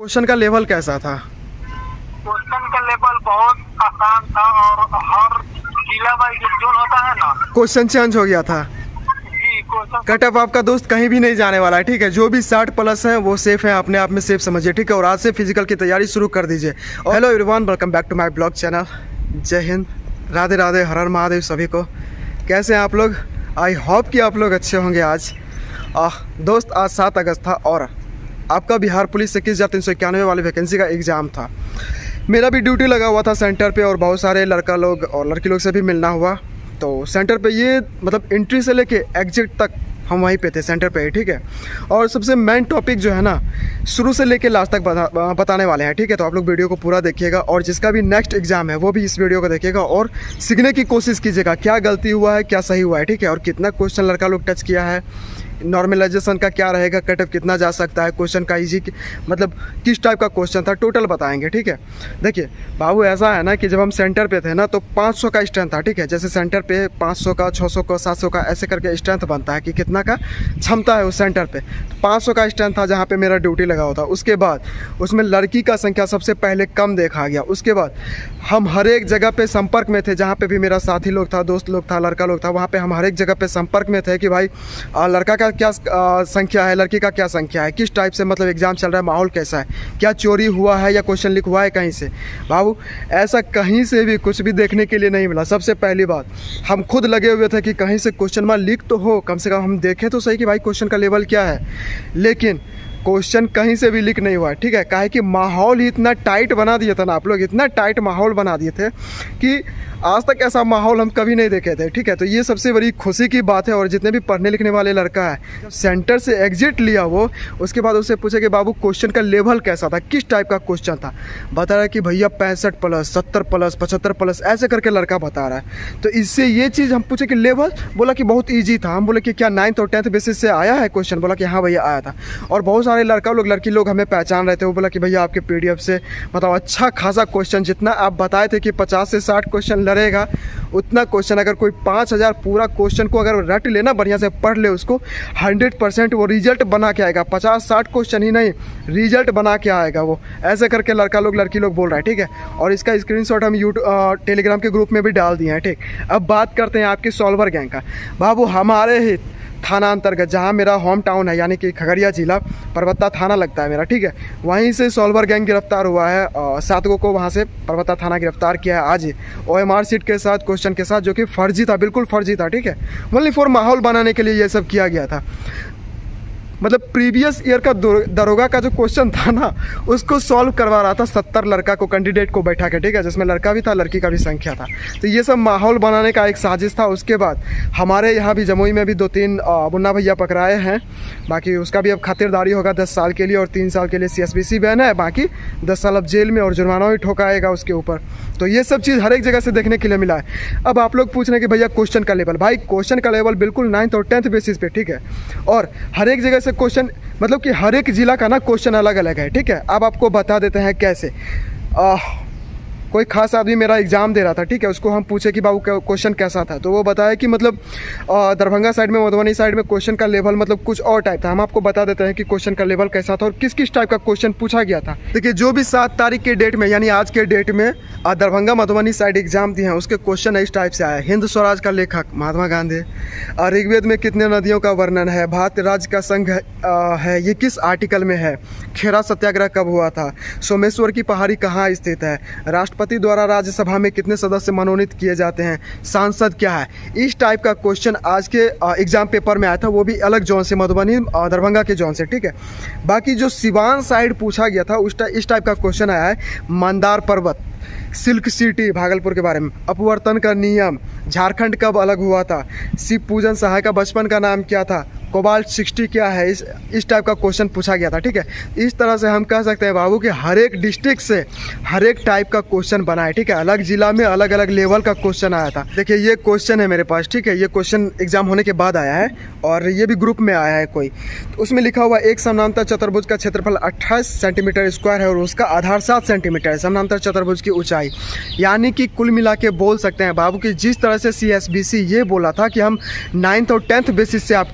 Question का level कैसा था? क्वेश्चन का लेवल बहुत आसान था और हर जिला वाइज जोन होता है ना, क्वेश्चन चेंज हो गया था। जी क्वेश्चन कट ऑफ आपका दोस्त कहीं भी नहीं जाने वाला है, ठीक है। जो भी 60+ है वो सेफ है, अपने आप में सेफ समझिए, ठीक है। और आज से फिजिकल की तैयारी शुरू कर दीजिए। Hello everyone, welcome back to my blog channel. जय हिंद, राधे राधे, हर हर महादेव सभी को। कैसे हैं आप लोग? आई होप कि आप लोग अच्छे होंगे। आज दोस्त आज 7 अगस्त था और आपका बिहार पुलिस से 21,391 वाली वैकेंसी का एग्ज़ाम था। मेरा भी ड्यूटी लगा हुआ था सेंटर पे और बहुत सारे लड़का लोग और लड़की लोग से भी मिलना हुआ। तो सेंटर पे ये मतलब एंट्री से लेके एग्जिट तक हम वहीं पे थे, सेंटर पे, ठीक है। और सबसे मेन टॉपिक जो है ना, शुरू से लेके लास्ट तक बताने वाले हैं, ठीक है। तो आप लोग वीडियो को पूरा देखिएगा और जिसका भी नेक्स्ट एग्जाम है वो भी इस वीडियो को देखिएगा और सीखने की कोशिश कीजिएगा, क्या गलती हुआ है, क्या सही हुआ है, ठीक है। और कितना क्वेश्चन लड़का लोग टच किया है, नॉर्मलाइजेशन का क्या रहेगा, कट ऑफ कितना जा सकता है, क्वेश्चन का इजी मतलब किस टाइप का क्वेश्चन था, टोटल बताएंगे, ठीक है। देखिए बाबू, ऐसा है ना कि जब हम सेंटर पे थे ना तो 500 का स्ट्रेंथ था, ठीक है। जैसे सेंटर पे 500 का, 600 का, 700 का ऐसे करके स्ट्रेंथ बनता है कि कितना का क्षमता है उस सेंटर पे। तो 500 का स्ट्रेंथ था जहाँ पे मेरा ड्यूटी लगा हुआ था। उसके बाद उसमें लड़की का संख्या सबसे पहले कम देखा गया। उसके बाद हम हर एक जगह पे संपर्क में थे, जहाँ पे भी मेरा साथी लोग था, दोस्त लोग था, लड़का लोग था, वहाँ पे हम हर एक जगह पे संपर्क में थे कि भाई लड़का का क्या संख्या है, लड़की का क्या संख्या है, किस टाइप से मतलब एग्जाम चल रहा है, माहौल कैसा है, क्या चोरी हुआ है या क्वेश्चन लीक हुआ है कहीं से। बाबू ऐसा कहीं से भी कुछ भी देखने के लिए नहीं मिला। सबसे पहली बात, हम खुद लगे हुए थे कि कहीं से क्वेश्चन मार्क लीक तो हो, कम से कम हम देखें तो सही कि भाई क्वेश्चन का लेवल क्या है। लेकिन क्वेश्चन कहीं से भी लीक नहीं हुआ, ठीक है। काहे कि माहौल ही इतना टाइट बना दिया था ना, आप लोग इतना टाइट माहौल बना दिए थे कि आज तक ऐसा माहौल हम कभी नहीं देखे थे, ठीक है। तो ये सबसे बड़ी खुशी की बात है। और जितने भी पढ़ने लिखने वाले लड़का है, जब सेंटर से एग्जिट लिया वो, उसके बाद उससे पूछे कि बाबू क्वेश्चन का लेवल कैसा था, किस टाइप का क्वेश्चन था, बता रहा है कि भैया 65+, 70+, 75+ ऐसे करके लड़का बता रहा है। तो इससे ये चीज़ हम पूछे कि लेवल, बोला कि बहुत ईजी था। हम बोले कि क्या 9th और 10th बेसिस से आया है क्वेश्चन, बोला कि हाँ भैया आया था। और बहुत सारे लड़का लोग, लड़की लोग हमें पहचान रहे थे। वो बोला कि भैया आपके PDF से मतलब अच्छा खासा क्वेश्चन, जितना आप बताए थे कि 50 से 60 क्वेश्चन लड़ेगा, उतना क्वेश्चन अगर कोई 5000 पूरा क्वेश्चन को अगर रट लेना, बढ़िया से पढ़ ले उसको, 100% वो रिजल्ट बना के आएगा। 50-60 क्वेश्चन ही नहीं, रिजल्ट बना के आएगा वो। ऐसे करके लड़का लोग, लड़की लोग बोल रहा है, ठीक है। और इसका स्क्रीनशॉट हम टेलीग्राम के ग्रुप में भी डाल दिए हैं, ठीक। अब बात करते हैं आपकी सॉल्वर गैंग का। बाबू हमारे ही थाना अंतर्गत, जहाँ मेरा होम टाउन है, यानी कि खगड़िया जिला, परबत्ता थाना लगता है मेरा, ठीक है। वहीं से सॉल्वर गैंग गिरफ्तार हुआ है। 7 को वहाँ से परबत्ता थाना गिरफ्तार किया है आज ही, OMR सीट के साथ, क्वेश्चन के साथ, जो कि फर्जी था, बिल्कुल फर्जी था, ठीक है। ओनली फॉर माहौल बनाने के लिए ये सब किया गया था। मतलब प्रीवियस ईयर का दरोगा का जो क्वेश्चन था ना, उसको सॉल्व करवा रहा था 70 लड़का को, कैंडिडेट को बैठा के, ठीक है, जिसमें लड़का भी था, लड़की का भी संख्या था। तो ये सब माहौल बनाने का एक साजिश था। उसके बाद हमारे यहाँ भी जमुई में भी 2-3 मुन्ना भैया पकड़ाए हैं। बाकी उसका भी अब खातिरदारी होगा 10 साल के लिए और 3 साल के लिए CSBC बैन है। बाकी 10 साल अब जेल में और जुर्माना भी ठोकाएगा उसके ऊपर। तो ये सब चीज़ हर एक जगह से देखने के लिए मिला है। अब आप लोग पूछ रहे हैं कि भैया क्वेश्चन का लेवल, भाई क्वेश्चन का लेवल बिल्कुल 9th और 10th बेसिस पे, ठीक है। और हर एक जगह से क्वेश्चन मतलब कि हर एक जिला का ना क्वेश्चन अलग अलग है, ठीक है। अब आपको बता देते हैं कैसे। कोई खास आदमी मेरा एग्जाम दे रहा था, ठीक है। उसको हम पूछे कि बाबू क्वेश्चन कैसा था, तो वो बताया कि मतलब दरभंगा साइड में, मधुबनी साइड में क्वेश्चन का लेवल मतलब कुछ और टाइप था। हम आपको बता देते हैं कि क्वेश्चन का लेवल कैसा था और किस किस टाइप का क्वेश्चन पूछा गया था। देखिए जो भी 7 तारीख के डेट में, यानी आज के डेट में दरभंगा मधुबनी साइड एग्जाम दिए हैं, उसके क्वेश्चन इस टाइप से आया। हिंद स्वराज का लेखक महात्मा गांधी। ऋग्वेद में कितने नदियों का वर्णन है, भारत राज्य का संघ है, ये किस आर्टिकल में है, खेरा सत्याग्रह कब हुआ था, सोमेश्वर की पहाड़ी कहाँ स्थित है, राष्ट्रपति द्वारा राज्यसभा में कितने सदस्य मनोनीत किए जाते हैं, सांसद क्या है। इस टाइप का क्वेश्चन आज के एग्जाम पेपर में आया था, वो भी अलग जोन से, मधुबनी दरभंगा के जोन से, ठीक है। बाकी जो सिवान साइड पूछा गया था इस टाइप का क्वेश्चन आया है। मंदार पर्वत, सिल्क सिटी भागलपुर के बारे में, अपवर्तन का नियम, झारखंड कब अलग हुआ था, शिव पूजन सहाय का बचपन का नाम क्या था, कोबाल्ट 60 क्या है, इस टाइप का क्वेश्चन पूछा गया था, ठीक है। इस तरह से हम कह सकते हैं बाबू कि हर एक डिस्ट्रिक्ट से हर एक टाइप का क्वेश्चन बना है, ठीक है। अलग जिला में अलग अलग लेवल का क्वेश्चन आया था। देखिए ये क्वेश्चन है मेरे पास, ठीक है। ये क्वेश्चन एग्जाम होने के बाद आया है और ये भी ग्रुप में आया है कोई। तो उसमें लिखा हुआ एक समानांतर चतुर्भुज का क्षेत्रफल 28 सेंटीमीटर स्क्वायर है और उसका आधार 7 सेंटीमीटर है, समानांतर चतुर्भुज की ऊंचाई। यानी कि कुल मिला के बोल सकते हैं बाबू कि जिस तरह से CSBC ये बोला था कि हम 9th और 10th बेसिस से आपका एग्जाम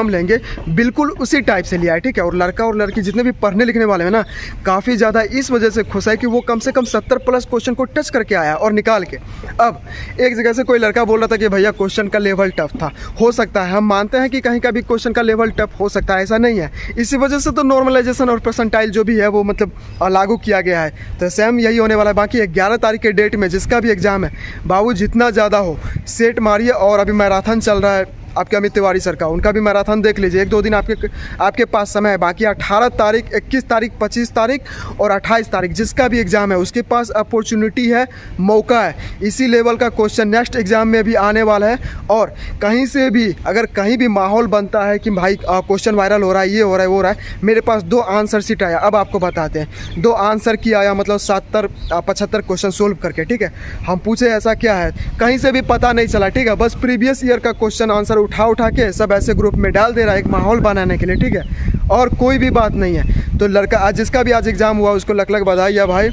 एग्जाम लेंगे बिल्कुल उसी टाइप से लिया है, ठीक है। और लड़का और लड़की जितने भी पढ़ने लिखने वाले हैं ना, काफ़ी ज़्यादा इस वजह से खुश है कि वो कम से कम 70 प्लस क्वेश्चन को टच करके आया और निकाल के। अब एक जगह से कोई लड़का बोल रहा था कि भैया क्वेश्चन का लेवल टफ था, हो सकता है, हम मानते हैं कि कहीं का भी क्वेश्चन का लेवल टफ हो सकता है, ऐसा नहीं है। इसी वजह से तो नॉर्मलाइजेशन और परसेंटाइल जो भी है वो मतलब लागू किया गया है, तो सेम यही होने वाला है। बाकी 11 तारीख के डेट में जिसका भी एग्ज़ाम है बाबू जितना ज़्यादा हो सेट मारिए। और अभी मैराथन चल रहा है आपके अमित तिवारी सर का, उनका भी मैराथन देख लीजिए, 1-2 दिन आपके पास समय है। बाकी 18 तारीख, 21 तारीख, 25 तारीख और 28 तारीख जिसका भी एग्ज़ाम है उसके पास अपॉर्चुनिटी है, मौका है। इसी लेवल का क्वेश्चन नेक्स्ट एग्ज़ाम में भी आने वाला है। और कहीं से भी अगर कहीं भी माहौल बनता है कि भाई क्वेश्चन वायरल हो रहा है, ये हो रहा है, वो हो रहा है, मेरे पास 2 आंसर शीट आया। अब आपको बताते हैं 2 आंसर की आया, मतलब 75 क्वेश्चन सोल्व करके, ठीक है। हम पूछे ऐसा क्या है, कहीं से भी पता नहीं चला, ठीक है। बस प्रीवियस ईयर का क्वेश्चन आंसर उठा के सब ऐसे ग्रुप में डाल दे रहा है, एक माहौल बनाने के लिए, ठीक है। और कोई भी बात नहीं है। तो लड़का आज जिसका भी आज एग्ज़ाम हुआ उसको लख बधाई है भाई।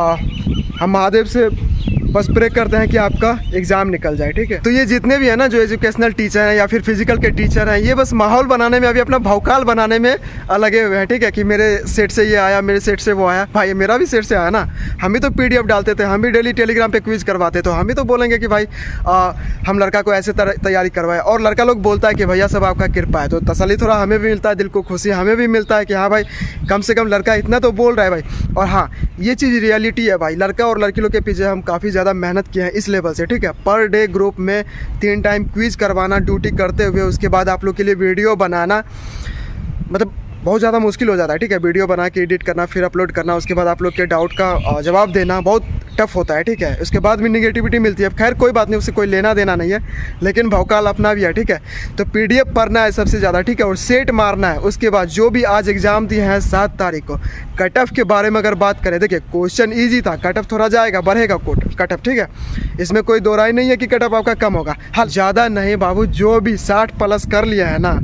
हम महादेव से बस प्रे करते हैं कि आपका एग्ज़ाम निकल जाए, ठीक है। तो ये जितने भी है ना जो एजुकेशनल टीचर हैं या फिर फिजिकल के टीचर हैं, ये बस माहौल बनाने में, अभी अपना भौकाल बनाने में लगे हुए हैं, ठीक है। कि मेरे सेट से ये आया, मेरे सेट से वो आया। भाई मेरा भी सेट से आया ना, हम भी तो PDF डालते थे, हम भी डेली टेलीग्राम पे क्विज करवाते, तो हम भी तो बोलेंगे कि भाई हम लड़का को ऐसे तैयारी करवाए। और लड़का लोग बोलता है कि भैया सब आपका कृपा है, तो तसल्ली थोड़ा हमें भी मिलता है, दिल को खुशी हमें भी मिलता है कि हाँ भाई कम से कम लड़का इतना तो बोल रहा है भाई। और हाँ, ये चीज़ रियलिटी है भाई, लड़का और लड़की लोग के पीछे हम काफ़ी ज़्यादा मेहनत किए हैं इस लेवल से, ठीक है। पर डे ग्रुप में 3 टाइम क्विज करवाना ड्यूटी करते हुए, उसके बाद आप लोग के लिए वीडियो बनाना, मतलब बहुत ज़्यादा मुश्किल हो जाता है, ठीक है। वीडियो बना के एडिट करना, फिर अपलोड करना, उसके बाद आप लोग के डाउट का जवाब देना बहुत टफ होता है, ठीक है। उसके बाद भी निगेटिविटी मिलती है, खैर कोई बात नहीं, उससे कोई लेना देना नहीं है, लेकिन भौकाल अपना भी है, ठीक है। तो PDF पढ़ना है सबसे ज़्यादा, ठीक है, और सेट मारना है। उसके बाद जो भी आज एग्ज़ाम दिए हैं 7 तारीख को, कट ऑफ के बारे में अगर बात करें, देखिए क्वेश्चन ईजी था, कट ऑफ थोड़ा जाएगा, बढ़ेगा कट ऑफ, ठीक है। इसमें कोई दो राय नहीं है कि कट ऑफ आपका कम होगा। हाँ, ज़्यादा नहीं बाबू, जो भी 60 प्लस कर लिया है ना,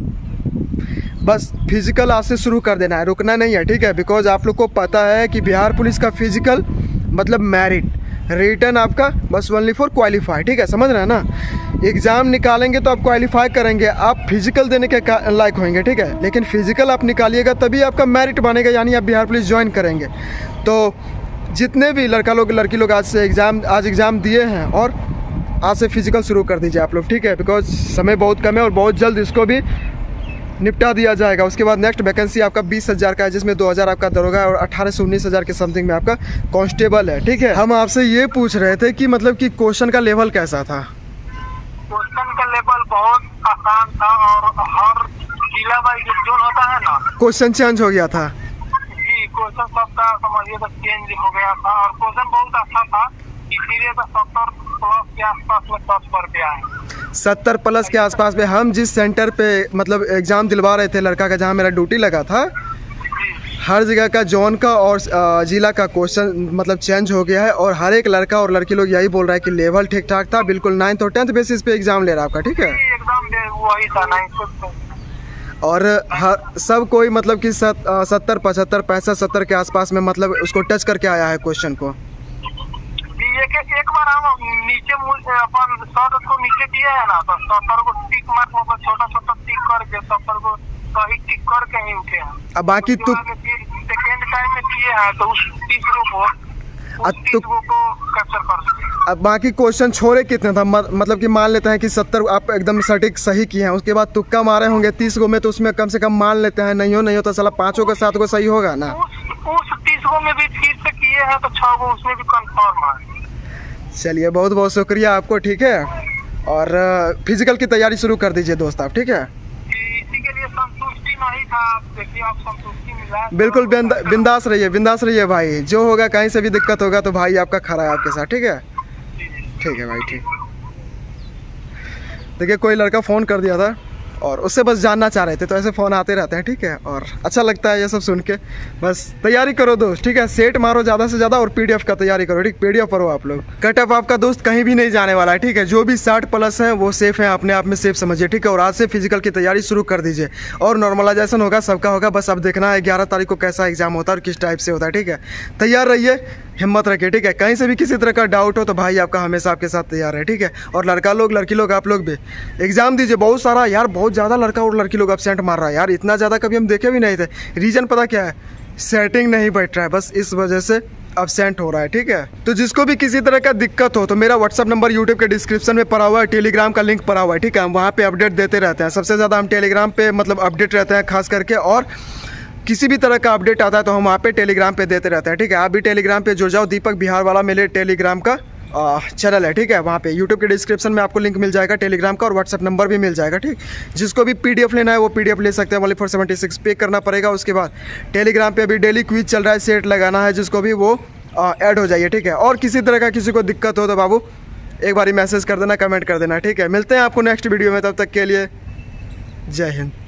बस फिजिकल आज से शुरू कर देना है, रुकना नहीं है, ठीक है। बिकॉज आप लोग को पता है कि बिहार पुलिस का फिजिकल मतलब मेरिट, रिटर्न आपका बस ओनली फॉर क्वालिफाई, ठीक है, समझ रहे हैं ना। एग्ज़ाम निकालेंगे तो आप क्वालिफाई करेंगे, आप फिजिकल देने के लायक होंगे, ठीक है। लेकिन फिजिकल आप निकालिएगा तभी आपका मेरिट बनेगा, यानी आप बिहार पुलिस ज्वाइन करेंगे। तो जितने भी लड़का लोग लड़की लोग आज एग्ज़ाम दिए हैं, और आज से फिजिकल शुरू कर दीजिए आप लोग, ठीक है। बिकॉज समय बहुत कम है और बहुत जल्द इसको भी निपटा दिया जाएगा। उसके बाद नेक्स्ट वैकेंसी आपका 20,000 का है, जिसमें 2,000 आपका दरोगा है और 18 से 19,000 के समथिंग में आपका कांस्टेबल है, ठीक है। हम आपसे ये पूछ रहे थे कि मतलब कि क्वेश्चन का लेवल कैसा था। क्वेश्चन का लेवल बहुत आसान था और हर जिला वाइज जोन होता है ना, क्वेश्चन चेंज हो गया था जी। क्वेश्चन सबका समझिए तो चेंज हो गया था और क्वेश्चन बहुत अच्छा था, इसीलिए तो 70 प्लस के आसपास में टच कर गया है। 70 प्लस के आसपास में। हम जिस सेंटर पे मतलब एग्ज़ाम दिलवा रहे थे लड़का का, जहाँ मेरा ड्यूटी लगा था, हर जगह का जोन का और जिला का क्वेश्चन मतलब चेंज हो गया है। और हर एक लड़का और लड़की लोग यही बोल रहा है कि लेवल ठीक ठाक था, बिल्कुल 9th और 10th बेसिस पे एग्ज़ाम ले रहा है आपका, ठीक है। एकदम वही था 9th। और सब कोई मतलब कि 70, 75, 65, 70 के आसपास में मतलब उसको टच करके आया है क्वेश्चन को। एक बार हम नीचे अपन 100 को नीचे किए है ना, तो 70 को टिक मार्क मतलब छोटा टिक करके 70 को सही टिक करके ही उठे हैं। अब बाकी तो सेकेंड टाइम में किए हैं तो उस 30 को कैप्चर कर लेंगे। अब बाकी क्वेश्चन छोड़े कितने था, मतलब कि मान लेते हैं कि 70 आप एकदम सटीक सही किए हैं, उसके बाद तुक्का मारे होंगे 30 को में, तो उसमें कम से कम मान लेते हैं नहीं हो तो साला 5 को 7 को सही होगा ना। उस 30 को में भी फिर से किए हैं तो 6 को उसमें भी कंफर्म है। चलिए बहुत बहुत शुक्रिया आपको, ठीक है। और फिजिकल की तैयारी शुरू कर दीजिए दोस्त आप, ठीक है। इसी के लिए संतुष्टि नहीं था, देखिए आप संतुष्टि मिला। बिल्कुल बिंदास रहिए भाई, जो होगा कहीं से भी दिक्कत होगा तो भाई आपका खड़ा है आपके साथ, ठीक है। ठीक है भाई, ठीक। देखिए कोई लड़का फ़ोन कर दिया था और उससे बस जानना चाह रहे थे, तो ऐसे फ़ोन आते रहते हैं, ठीक है। और अच्छा लगता है ये सब सुन के। बस तैयारी करो दोस्त, ठीक है, सेट मारो ज़्यादा से ज़्यादा और PDF का तैयारी करो, ठीक। PDF पढ़ो आप लोग। कट ऑफ आपका दोस्त कहीं भी नहीं जाने वाला है, ठीक है। जो भी 60 प्लस है वो सेफ़ है, अपने आप में सेफ समझिए, ठीक है। और आज से फिजिकल की तैयारी शुरू कर दीजिए और नॉर्मलाइजेशन होगा, सबका होगा। बस अब देखना है 11 तारीख को कैसा एग्जाम होता है और किस टाइप से होता है, ठीक है। तैयार रहिए, हिम्मत रखिए, ठीक है। कहीं से भी किसी तरह का डाउट हो तो भाई आपका हमेशा आपके साथ तैयार है, ठीक है। और लड़का लोग, लड़की लोग, आप लोग भी एग्जाम दीजिए। बहुत सारा यार, बहुत ज़्यादा लड़का और लड़की लोग एब्सेंट मार रहा है यार, इतना ज़्यादा कभी हम देखे भी नहीं थे। रीज़न पता क्या है? सेटिंग नहीं बैठ रहा है, बस इस वजह से एब्सेंट हो रहा है, ठीक है। तो जिसको भी किसी तरह का दिक्कत हो तो मेरा व्हाट्सअप नंबर यूट्यूब के डिस्क्रिप्शन में पड़ा हुआ है, टेलीग्राम का लिंक पड़ा हुआ है, ठीक है। हम वहाँ पे अपडेट देते रहते हैं, सबसे ज़्यादा हम टेलीग्राम पे मतलब अपडेट रहते हैं खास करके। और किसी भी तरह का अपडेट आता है तो हम वहाँ पे टेलीग्राम पे देते रहते हैं, ठीक है। आप भी टेलीग्राम पे जुड़ जाओ। दीपक बिहार वाला मेरे टेलीग्राम का चैनल है, ठीक है। वहाँ पे यूट्यूब के डिस्क्रिप्शन में आपको लिंक मिल जाएगा टेलीग्राम का, और व्हाट्सअप नंबर भी मिल जाएगा, ठीक। जिसको भी PDF लेना है वो PDF ले सकते हैं। वाली 476 पे करना पड़ेगा। उसके बाद टेलीग्राम पे अभी डेली क्विज चल रहा है, सेट लगाना है जिसको भी, वो ऐड हो जाइए, ठीक है। और किसी तरह का किसी को दिक्कत हो तो बाबू एक बार मैसेज कर देना, कमेंट कर देना, ठीक है। मिलते हैं आपको नेक्स्ट वीडियो में, तब तक के लिए जय हिंद।